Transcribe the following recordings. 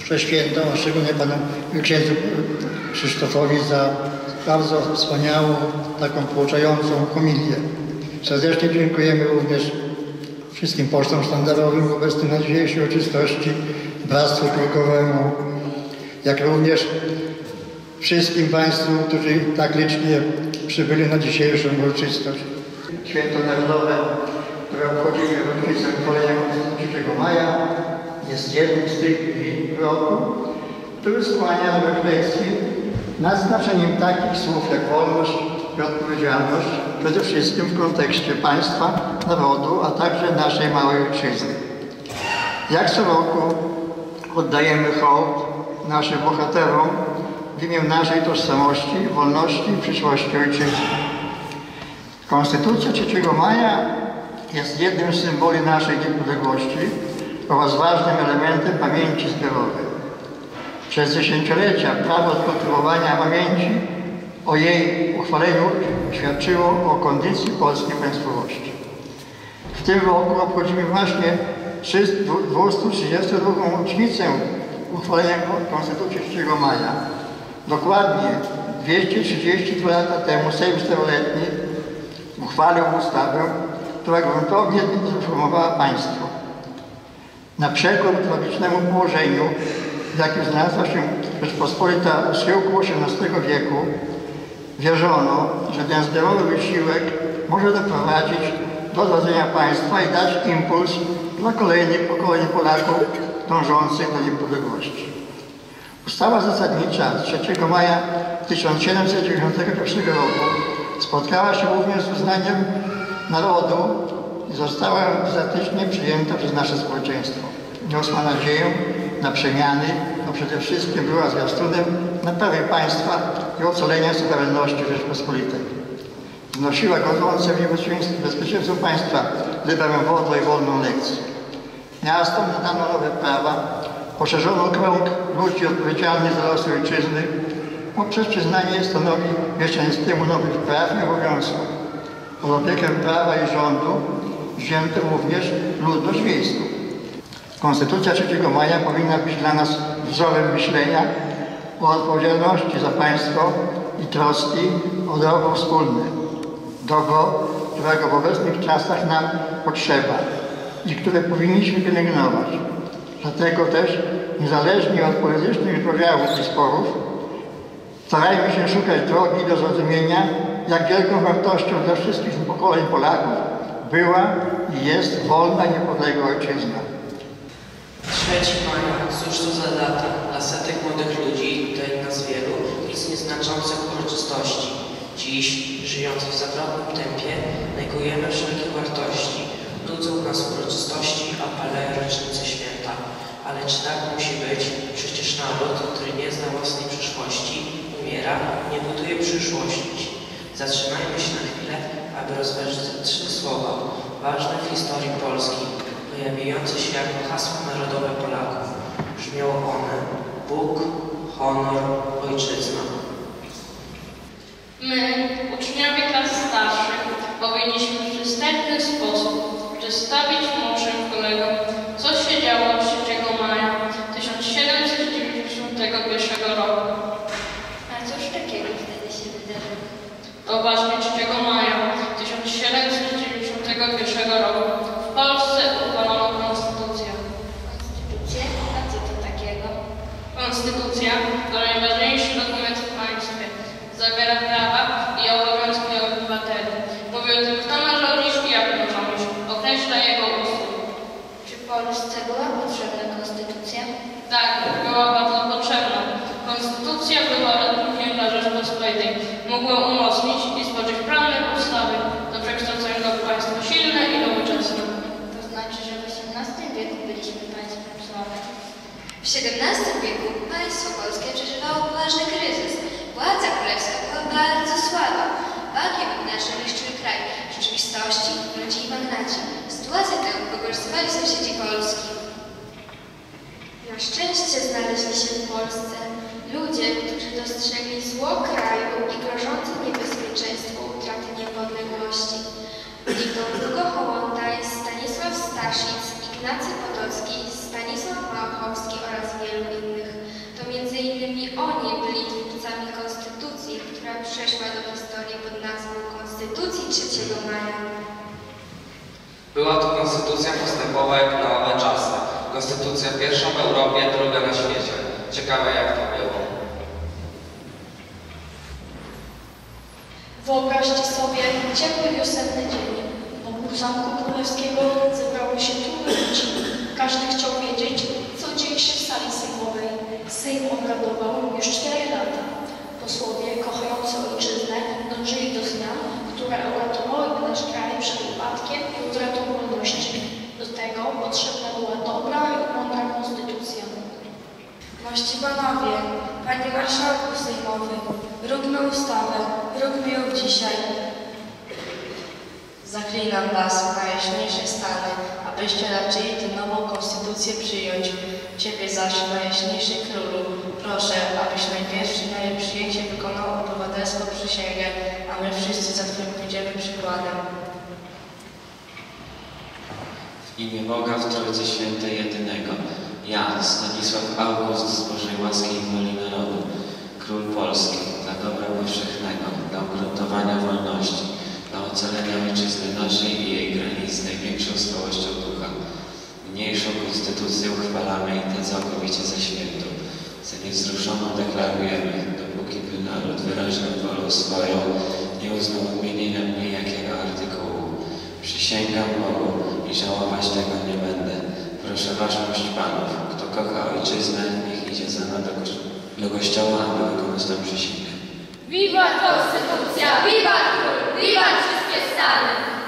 przeświętą, a szczególnie panu księdzu Krzysztofowi za bardzo wspaniałą, taką pouczającą homilię. Serdecznie dziękujemy również wszystkim pocztom sztandarowym obecnym na dzisiejszej uroczystości, Bractwu Krukowemu, jak również wszystkim Państwu, którzy tak licznie przybyli na dzisiejszą uroczystość. Święto Narodowe, które obchodzimy rocznicę uchwalenia Konstytucji 3 maja, jest jednym z tych dni w roku, który skłania do refleksji nad znaczeniem takich słów jak wolność i odpowiedzialność, przede wszystkim w kontekście państwa, narodu, a także naszej małej ojczyzny. Jak co roku oddajemy hołd naszym bohaterom w imię naszej tożsamości, wolności i przyszłości ojczyzny. Konstytucja 3 maja jest jednym z symboli naszej niepodległości oraz ważnym elementem pamięci zbiorowej. Przez dziesięciolecia prawo kultywowania pamięci o jej uchwaleniu świadczyło o kondycji polskiej państwowości. W tym roku obchodzimy właśnie 232. rocznicę uchwalenia Konstytucji 3 maja. Dokładnie 232 lata temu Sejm Czteroletni uchwalił ustawę, która gruntownie zreformowała państwo. Na przekór tragicznemu położeniu, w jakim znalazła się Rzeczpospolita u schyłku XVIII wieku, wierzono, że ten zbiorowy wysiłek może doprowadzić do odrodzenia państwa i dać impuls dla kolejnych pokoleń Polaków dążących do niepodległości. Ustawa zasadnicza z 3 maja 1791 roku spotkała się również z uznaniem narodu i została ostatecznie przyjęta przez nasze społeczeństwo. Niosła nadzieję na przemiany, a przede wszystkim była zwiastunem naprawy państwa i ocalenia suwerenności Rzeczpospolitej. Wnosiła godzące w bezpieczeństwo państwa liberę wolną i wolną lekcję. Miastom nadano nowe prawa, poszerzono krąg ludzi odpowiedzialnych za los ojczyzny poprzez przyznanie stanowi mieszczaństwu nowych praw i obowiązków. Pod opiekę prawa i rządu wzięto również ludność wiejską. Konstytucja 3 maja powinna być dla nas wzorem myślenia o odpowiedzialności za państwo i troski o dobro wspólne. Dobro, którego w obecnych czasach nam potrzeba i które powinniśmy pielęgnować. Dlatego też, niezależnie od politycznych podziałów i sporów, starajmy się szukać drogi do zrozumienia, jak wielką wartością dla wszystkich pokoleń Polaków była i jest wolna i niepodległa ojczyzna. 3 maja, cóż to za data? Dla setek młodych ludzi, tutaj nas wielu, nic nieznaczących uroczystości. Dziś, żyjąc w zawrotnym tempie, negujemy wszelkie wartości. Nudzą nas uroczystości, apele, rocznice święta. Ale czy tak musi być? Przecież naród, który nie zna własnej przyszłości, umiera, nie buduje przyszłości. Zatrzymajmy się na chwilę, aby rozważyć 3 słowa, ważne w historii Polski, pojawiające się jako hasła narodowe Polaków. Brzmiało one: Bóg, honor, ojczyzna. My, uczniowie klas starszych, powinniśmy w przystępny sposób przedstawić młodszym kolegom, co się działo 3 maja 1791 roku. A cóż takiego wtedy się wydarzyło? To właśnie 3 maja 1791 roku w Polsce uchwalono konstytucję. Konstytucję? A co to takiego? Konstytucja to najważniejszy dokument w państwie. Zawiera prawa i obowiązki obywateli. Mówi o tym, kto ma rządzić i jak ma rządzić. Określa jego ustrój. Czy Polsce była potrzebna konstytucja? Tak, była bardzo potrzebna. Konstytucja była ratunkiem dla Rzeczpospolitej. Mogła umocnić i stworzyć prawne podstawy do przekształcenia w państwo silne i nowoczesne. To znaczy, że w XVIII wieku byliśmy państwem słabym. W XVII wieku państwo polskie przeżywało poważny kryzys. Władza królewska była bardzo słaba. Banki wewnętrzne niszczyły kraj. W rzeczywistości rządzili magnaci. Sytuację tę pogorszowali sąsiedzi Polski. Na szczęście znaleźli się w Polsce ludzie, którzy dostrzegli zło kraju i grożące niebezpieczeństwo utraty niepodległości. Byli to Hugo Hołątaj, Stanisław Staszic, Ignacy Potocki, Stanisław Małchowski oraz wielu innych. nazwą Konstytucji 3 maja. Była to konstytucja postępowa jak na owe czasy. Konstytucja pierwsza w Europie, druga na świecie. Ciekawe jak to było. Wyobraźcie sobie ciepły wiosenny dzień. Wokół Zamku Królewskiego zebrało się tłumy ludzi. Każdy chciał wiedzieć, co dzieje się w sali sejmowej. Sejm obradował już 4 lata. Posłowie kochający ojczyznę dążyli do zmian, które uratowałyby nasz kraj przed upadkiem i utratą wolności. Do tego potrzebna była dobra i mądra konstytucja. Mości panowie, panie marszałku sejmowy, róbmy ustawę, róbmy ją dzisiaj. Zaklinam was, najjaśniejsze stany, abyście raczyli tę nową konstytucję przyjąć. Ciebie zaś, najjaśniejszy królu, proszę, abyś najpierwszy na jej przyjęcie wykonał obywatelską przysięgę, a my wszyscy za Twoim pójdziemy przykładem. W imię Boga w Trójcy Świętej Jedynego, ja, Stanisław August z Bożej łaski i woli narodu, król Polski, dla dobra powszechnego, dla ugruntowania wolności, dla ocalenia ojczyzny naszej i jej granic z największą stałością ducha. Niniejszą konstytucję uchwalamy i tę całkowicie za świętą. Za niewzruszoną deklarujemy, dopóki by naród wyraźną wolą swoją nie uznał odmienienia mniej jakiego artykułu. Przysięgam Bogu i żałować tego nie będę. Proszę waszmość panów, kto kocha ojczyznę, niech idzie za mną do kościoła, aby wykonać tę przysięgę. Wiwat Konstytucja! Wiwat Król! Wiwat wszystkie stany!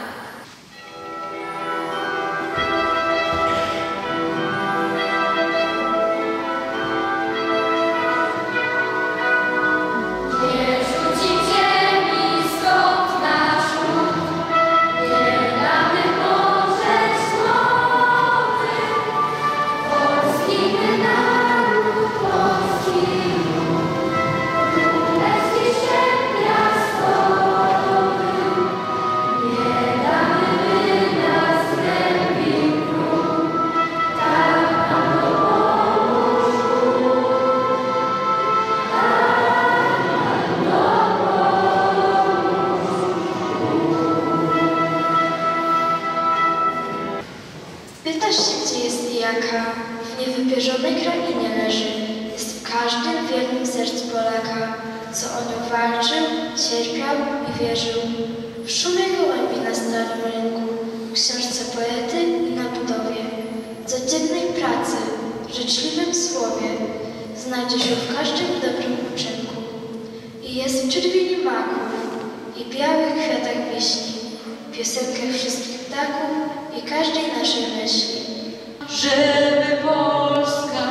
Pytasz się, gdzie jest i jaka? W niewypierzonej krainie leży. Jest w każdym wiernym sercu Polaka, co o nią walczył, cierpiał i wierzył. W szumie gołębi na starym rynku, w książce poety i na budowie, codziennej pracy, życzliwym słowie, znajdziesz ją w każdym dobrym uczynku. I jest w czerwieni maków i białych kwiatach wiśni, piosenkach wszystkich ptaków i każdej naszej myśli. Żeby Polska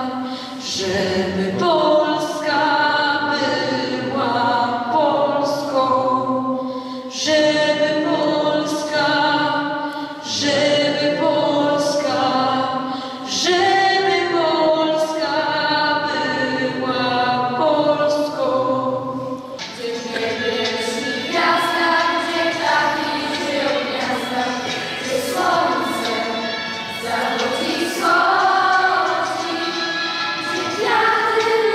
była Polską, żeby Polska była Polską. Gdzie niebieski gwiazda, gdzie ptaki żyją w gniazdach, gdzie słońce zachodzi wschodzi, gdzie kwiaty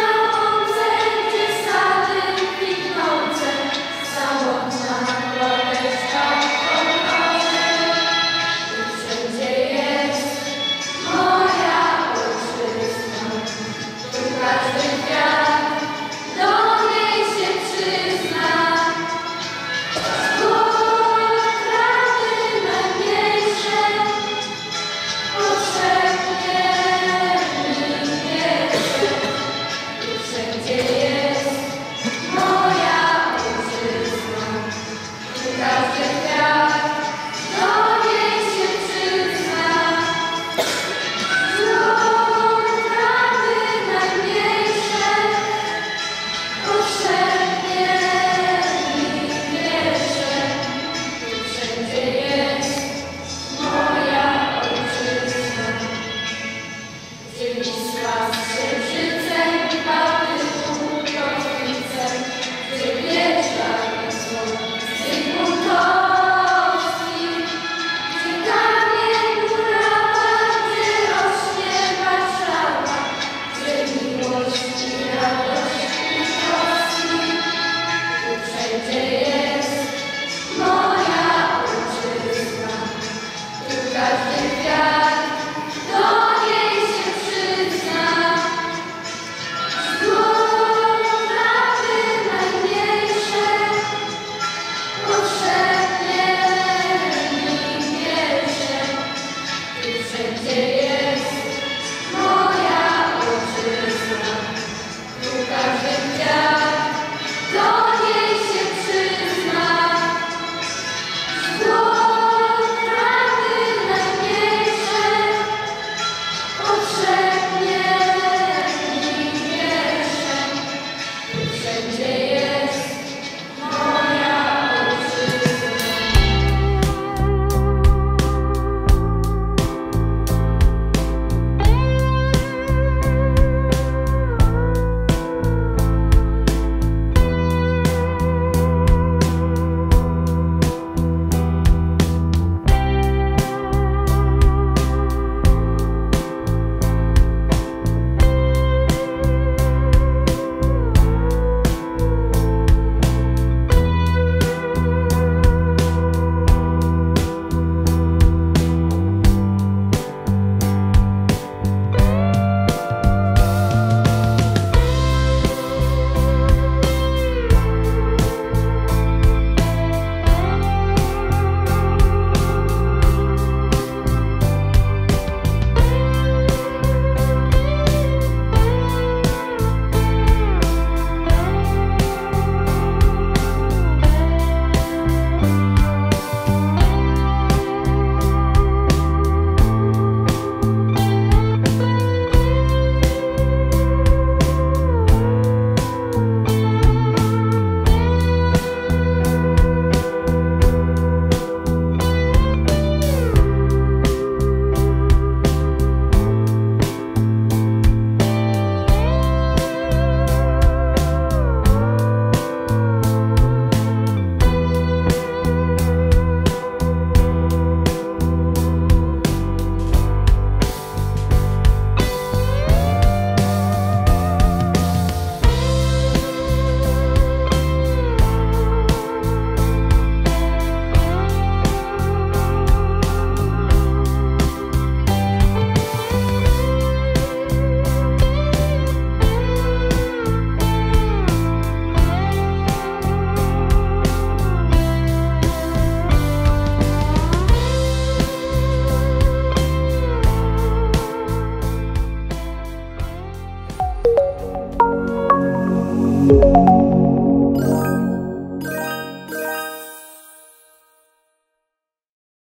Thank you.